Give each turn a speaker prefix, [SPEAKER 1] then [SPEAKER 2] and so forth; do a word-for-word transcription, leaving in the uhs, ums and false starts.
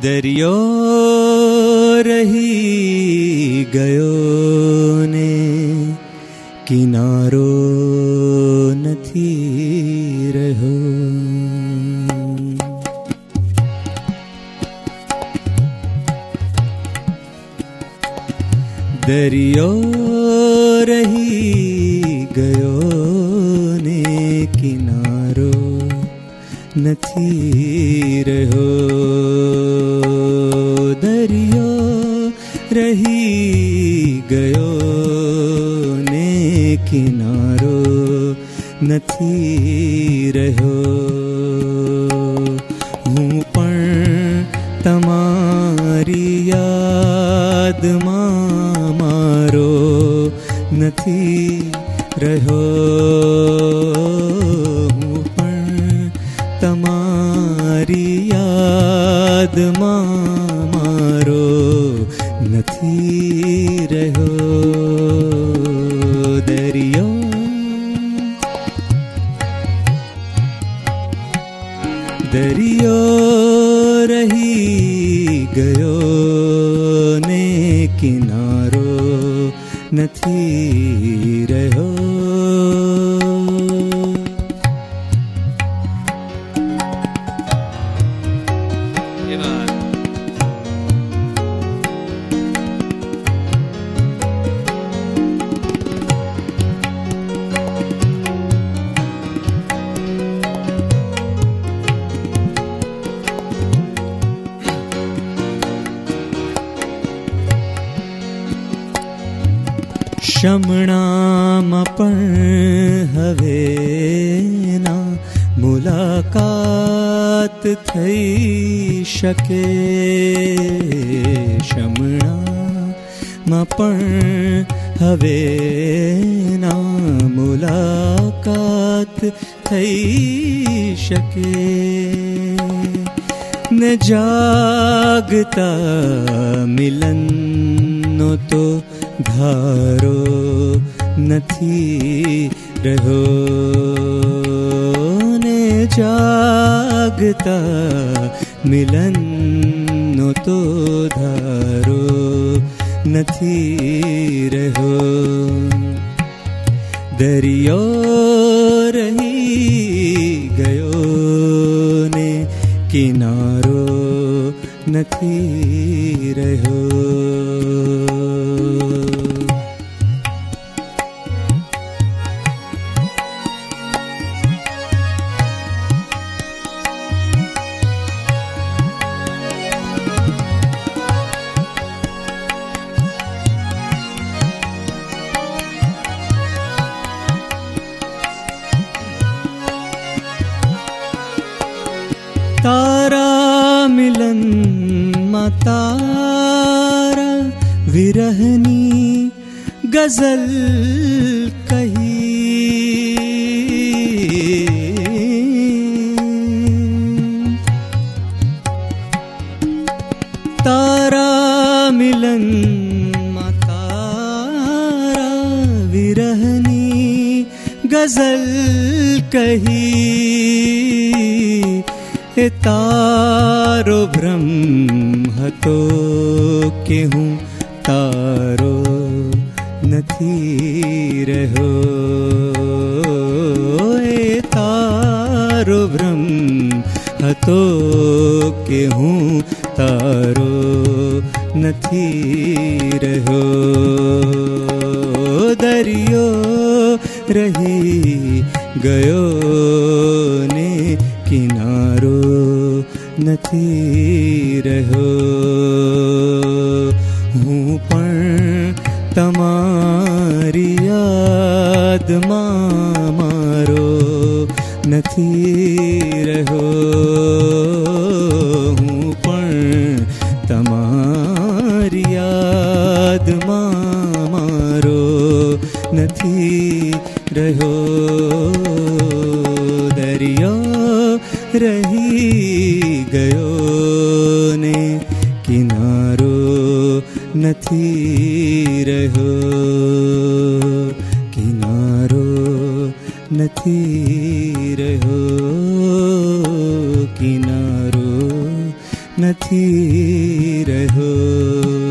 [SPEAKER 1] दरियो रही गयो ने किनारो नथी रहो। दरियो रही गयो ने किनारो नथी रहो। दरियो रही गयो ने किनारो नथी रहो। हूँ पण तमारी याद मां मारो नथी रहो। हूँ पण तमारी याद मां मारो नथी रहो। दरियो दरियो रही गयो ने किनारो नथी रहो। शमणाम पण हवे ना मुलाकात थई शके। शमणाम पण हवे ना मुलाकात थई शके। न जागता मिलन नो तो धारो नथी रहो। ने जागता मिलन नो तो धारो नथी रहो। दरियो रही गयो ने किनारो नथी रहो। तारा मिलन मा तारा विरहनी गजल कही। तारा मिलन मा तारा विरहनी गजल कही। ए तारो भ्रम हतो के हूँ तारो नथी रहो। ए तारो भ्रम हतो के हूँ तारो नथी रहो। दरियो रही गयो ने किनारो नथी रहो। हूँ पण तमारी याद मां मारो नथी रहो। हूँ पण तमारी याद मां मारो नथी रहो। दरियो रही गयो ने किनारो नथी रहो। किनारो नथी रहो। किनारो નથી રહ્યો.